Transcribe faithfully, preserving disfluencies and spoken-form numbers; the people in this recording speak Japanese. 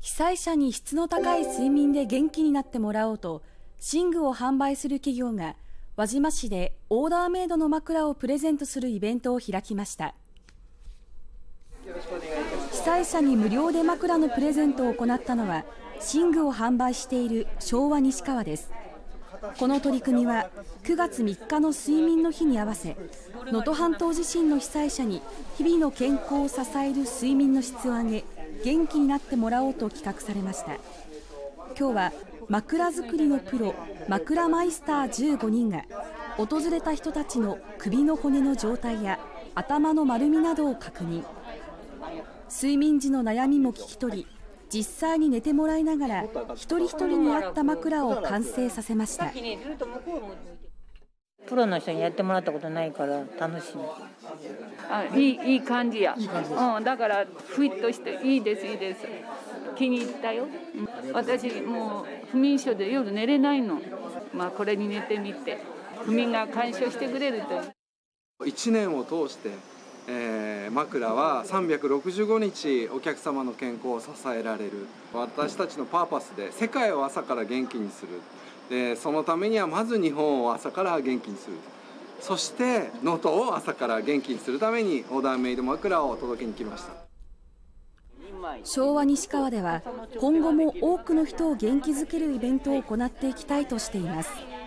被災者に質の高い睡眠で元気になってもらおうと、寝具を販売する企業が輪島市でオーダーメイドの枕をプレゼントするイベントを開きました。被災者に無料で枕のプレゼントを行ったのは、寝具を販売している昭和西川です。この取り組みはくがつみっかの睡眠の日に合わせ、能登半島地震の被災者に日々の健康を支える睡眠の質を上げ、元気になってもらおうと企画されました。今日は枕作りのプロ、枕マイスターじゅうごにんが訪れた人たちの首の骨の状態や頭の丸みなどを確認。睡眠時の悩みも聞き取り、実際に寝てもらいながら一人一人に合った枕を完成させました。 プロの人にやってもらったことないから楽しみ。 あ、いい、いい感じや。いい感じです。うん、だからフィットしていいですいいです。気に入ったよ。うん、私もう不眠症で夜寝れないの。まあこれに寝てみて不眠が解消してくれると。 いちねんを通して、えー、枕はさんびゃくろくじゅうごにちお客様の健康を支えられる。私たちのパーパスで世界を朝から元気にする。でそのためにはまず日本を朝から元気にする。そして能登を朝から元気にするためにオーダーメイド枕を届けに来ました。 昭和西川では今後も多くの人を元気づけるイベントを行っていきたいとしています。